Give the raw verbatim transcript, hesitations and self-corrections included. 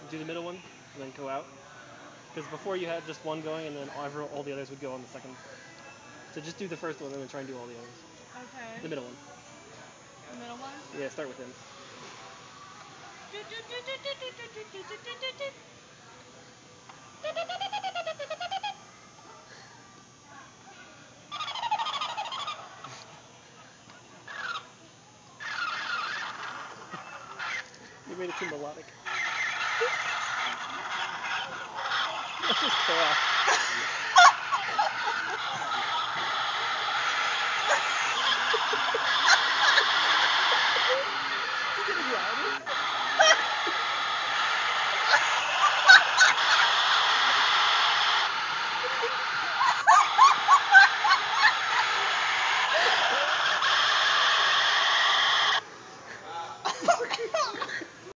do the middle one, and then go out. Because before you had just one going, and then all, all the others would go on the second. So just do the first one, and then try and do all the others. Okay. The middle one. The middle one? Yeah, start with him. You made it too melodic. That's just chaos. Is it getting louder?